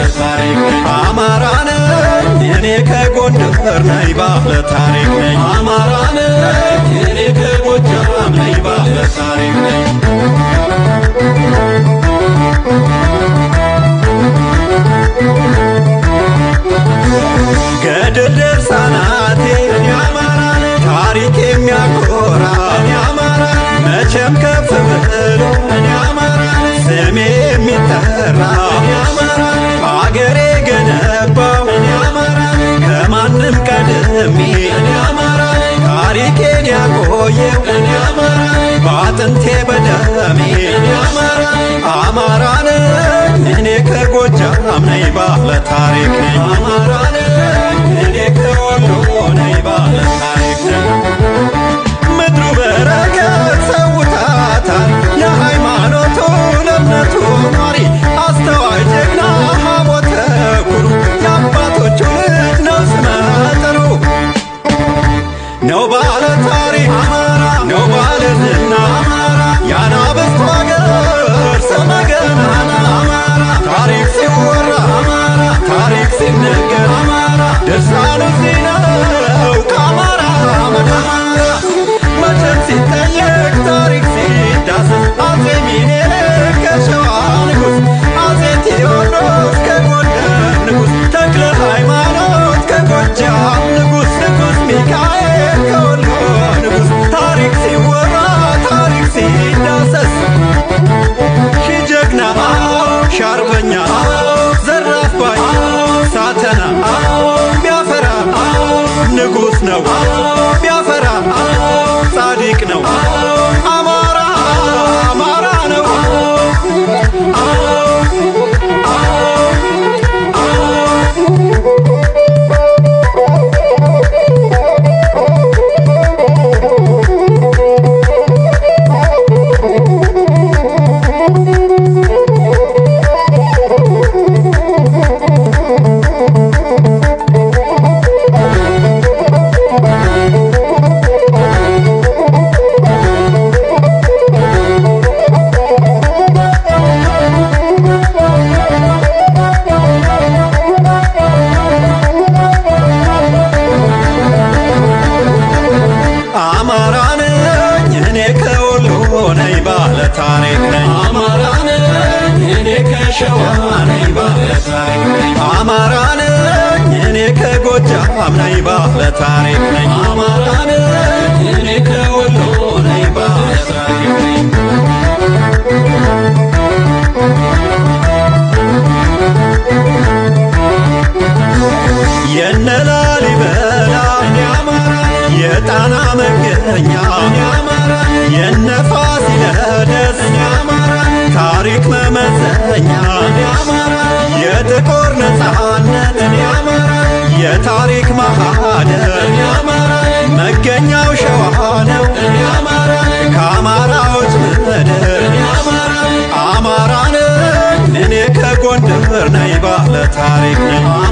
ታሪክ ነኝ አማራ ነኝ እኔ ከጎንደር ነኝ ባለ ታሪክ ነኝ አማራ ነኝ እኔ ከጎጃም ነኝ ባለ ታሪክ ነኝ ገድል ድርሳናቴ እኔ አማራ ነኝ ታሪክ የሚያኮራ እኔ አማራ ነኝ መቼም ከፍ ብሎ እኔ አማራ ነኝ ስሜ የሚጠራ እኔ አማራ ነኝ በአገሬ ገነባው እኔ አማራ ነኝ ከማንም ቀድሜ እኔ አማራ ነኝ ታሪኬን ያቆየው እኔ አማራ ነኝ በአጥንቴ በደሜ እኔ አማራ ነኝ እኔ ከጎጃም ነኝ ባለ ታሪክ ነኝ አማራ ነኝ እኔ ከወሎ ነኝ ባለ ታሪክ ነኝ ምድሩ በረከት ሰውታታል የሃይማኖቱ ለእምነቱ ኗሪ አስተዋይ ጀግና ሀቦተ ኩሩ የአባቶቹ ልጅ ነው ስመጥሩ ነው ባለ ታሪክ አማራ ነው ባለ ዝና አማራ ያናብስት አገር ስመ ገናና አማራ ታሪክ ሲወራ አማራ ታሪክ ሲነገር አማራ ድርሳኑ ሲነው ከአማራ መዳማራ መቼም ሲጠየቅ ታሪክ ሲዳስስ አፄ ሚኒልክ ከሸዋ ንጉሥ አፄ ቴዎድሮስ ከጎንደር ንጉሥ ተክለ ሃይማኖት ከጎጃም ንጉሥ ንጉሥ ሚካኤል ከወሎ ንጉሥ ታሪክ ሲወራ ታሪክ ሲዳሰስ ሺህ ጀግና ሺህ አርበኛ ዘራፍ ባይ ሳተና ቢያፈራ ንጉሥ ነው ቢያፈራ ጻድቅ ነው አማራ አማራ ነው አማራ ነኝ እኔ ከወሎ ነኝ ባለ ታሪክ ነኝ አማራ ነኝ እኔ ከሸዋ ነኝ ባለ ታሪክ ነኝ አማራ ነኝ እኔ ከጎጃም ነኝ ባለ ታሪክ ነኝ አማራ ነኝ እኔ ከወሎ ነኝ ባለ ታሪክ ነኝ የነ ላሊበላ እኔ አማራ የጣና መገኛ እኔ አማራ የነ ፋሲለደስ እኔ አማራ ታሪክ መመዘኛ እኔ አማራ የጥቁር ነፃነት እኔ አማራ የታሪክ ማህደር እኔ አማራ መገኛው ሸዋ ነው እኔ አማራ ከአማራዎች ምድር እኔ አማራ ነኝ እኔ ከጎንደር ነኝ ባለ ታሪክ ነኝ